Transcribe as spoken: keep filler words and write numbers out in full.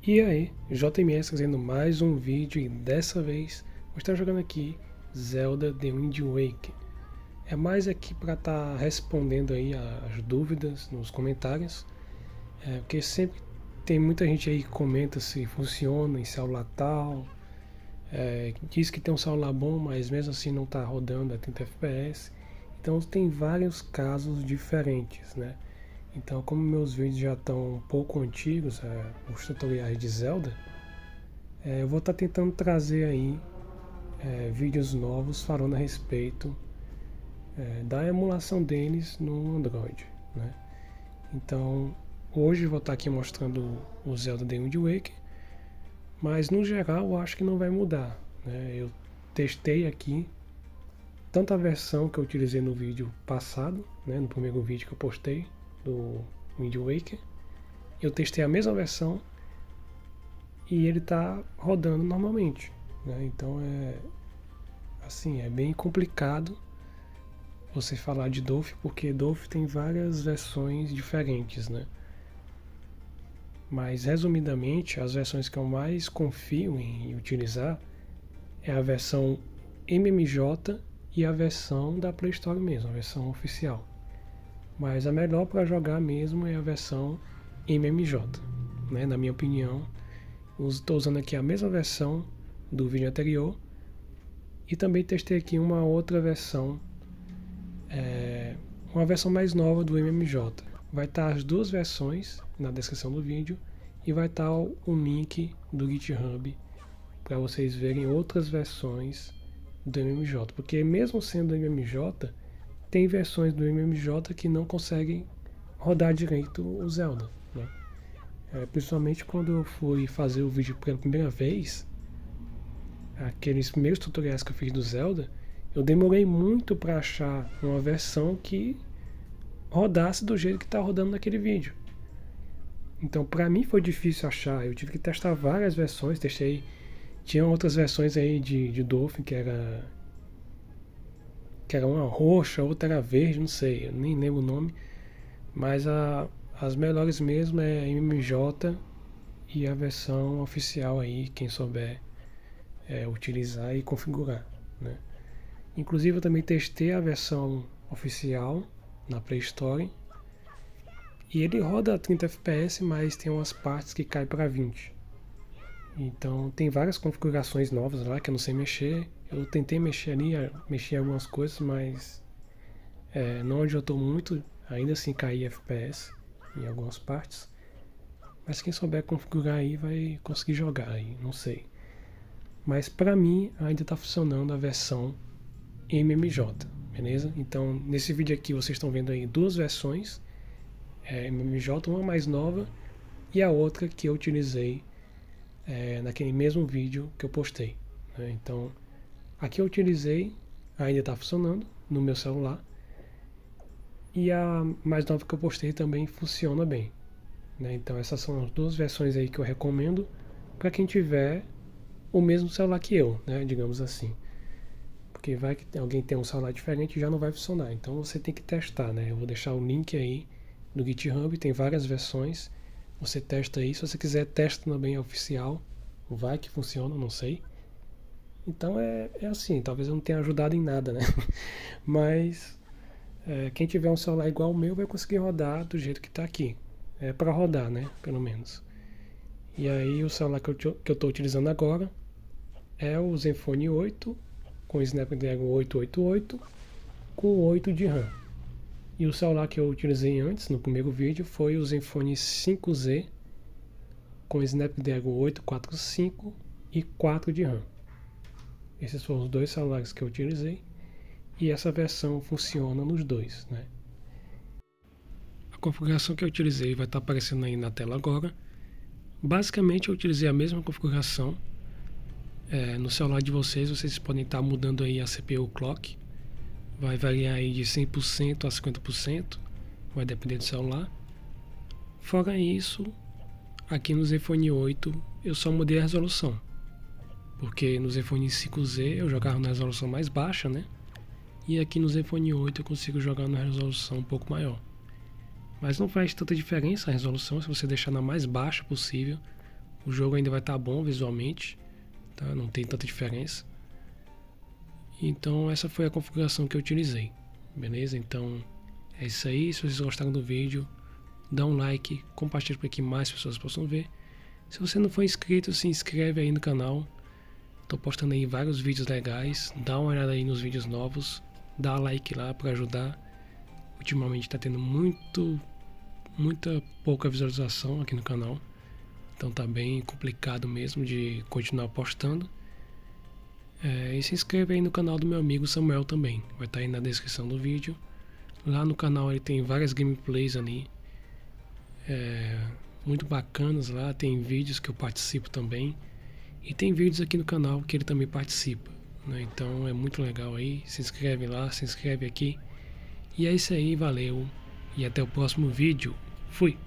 E aí, J M S trazendo mais um vídeo e dessa vez vou estar jogando aqui Zelda The Wind Waker. É mais aqui para estar tá respondendo aí as dúvidas nos comentários, é, porque sempre tem muita gente aí que comenta se funciona em celular tal, é, diz que tem um celular bom, mas mesmo assim não está rodando a trinta F P S. Então tem vários casos diferentes, né? Então, como meus vídeos já estão um pouco antigos, é, os tutoriais de Zelda, é, eu vou estar tá tentando trazer aí é, vídeos novos falando a respeito é, da emulação deles no Android, né? Então, hoje eu vou estar tá aqui mostrando o Zelda The Wind Waker, mas no geral eu acho que não vai mudar, né? Eu testei aqui tanto a versão que eu utilizei no vídeo passado, né, no primeiro vídeo que eu postei, do Wind Waker, eu testei a mesma versão e ele está rodando normalmente, né? Então é assim, é bem complicado você falar de Dolphin, porque Dolphin tem várias versões diferentes, né? Mas resumidamente, as versões que eu mais confio em utilizar é a versão M M J e a versão da Play Store mesmo, a versão oficial. Mas a melhor para jogar mesmo é a versão M M J, né? Na minha opinião. Estou usando aqui a mesma versão do vídeo anterior e também testei aqui uma outra versão, é, uma versão mais nova do M M J. Vai estar as duas versões na descrição do vídeo e vai estar o, o link do GitHub para vocês verem outras versões do M M J, porque mesmo sendo M M J, tem versões do M M J que não conseguem rodar direito o Zelda, né? É, principalmente quando eu fui fazer o vídeo pela primeira vez, aqueles primeiros tutoriais que eu fiz do Zelda, eu demorei muito para achar uma versão que rodasse do jeito que está rodando naquele vídeo. Então para mim foi difícil achar, eu tive que testar várias versões, testei, tinha outras versões aí de, de Dolphin que era que era uma roxa, outra era verde, não sei, eu nem lembro o nome, mas a, as melhores mesmo é M M J e a versão oficial aí, quem souber é, utilizar e configurar, né? Inclusive eu também testei a versão oficial na Play Store e ele roda a trinta F P S, mas tem umas partes que cai para vinte. Então tem várias configurações novas lá que eu não sei mexer. Eu tentei mexer ali, mexer em algumas coisas, mas é, não adiantou muito. Ainda assim caía F P S em algumas partes. Mas quem souber configurar aí vai conseguir jogar aí, não sei. Mas para mim ainda está funcionando a versão M M J, beleza? Então nesse vídeo aqui vocês estão vendo aí duas versões, é, M M J, uma mais nova e a outra que eu utilizei é, naquele mesmo vídeo que eu postei, né? Então aqui eu utilizei, ainda está funcionando no meu celular, e a mais nova que eu postei também funciona bem, né? Então essas são as duas versões aí que eu recomendo para quem tiver o mesmo celular que eu, né? Digamos assim, porque vai que alguém tem um celular diferente e já não vai funcionar, então você tem que testar, né? Eu vou deixar o link aí no GitHub, tem várias versões, você testa aí, se você quiser testa também a oficial, vai que funciona, não sei. Então é, é assim, talvez eu não tenha ajudado em nada, né? Mas é, quem tiver um celular igual ao meu vai conseguir rodar do jeito que está aqui. É para rodar, né? Pelo menos. E aí o celular que eu que eu estou utilizando agora é o Zenfone oito com Snapdragon oitocentos e oitenta e oito com oito de RAM. E o celular que eu utilizei antes, no primeiro vídeo, foi o Zenfone cinco Z com Snapdragon oitocentos e quarenta e cinco e quatro de RAM. Esses foram os dois celulares que eu utilizei e essa versão funciona nos dois, né? A configuração que eu utilizei vai estar aparecendo aí na tela agora. Basicamente eu utilizei a mesma configuração. É, no celular de vocês, vocês podem estar mudando aí a C P U Clock. Vai variar aí de cem por cento a cinquenta por cento, vai depender do celular. Fora isso, aqui no Zenfone oito eu só mudei a resolução, porque no Zenfone cinco Z eu jogava na resolução mais baixa, né? E aqui no Zenfone oito eu consigo jogar na resolução um pouco maior. Mas não faz tanta diferença a resolução se você deixar na mais baixa possível. O jogo ainda vai estar bom visualmente, tá? Não tem tanta diferença. Então essa foi a configuração que eu utilizei, beleza? Então é isso aí. Se vocês gostaram do vídeo, dá um like, compartilha para que mais pessoas possam ver. Se você não for inscrito, se inscreve aí no canal. Tô postando aí vários vídeos legais. Dá uma olhada aí nos vídeos novos. Dá like lá para ajudar. Ultimamente tá tendo muito, muita pouca visualização aqui no canal. Então tá bem complicado mesmo de continuar postando. É, e se inscreve aí no canal do meu amigo Samuel também. Vai estar aí na descrição do vídeo. Lá no canal ele tem várias gameplays ali. É, muito bacanas lá. Tem vídeos que eu participo também. E tem vídeos aqui no canal que ele também participa, né? Então é muito legal aí. Se inscreve lá, se inscreve aqui. E é isso aí, valeu. E até o próximo vídeo. Fui!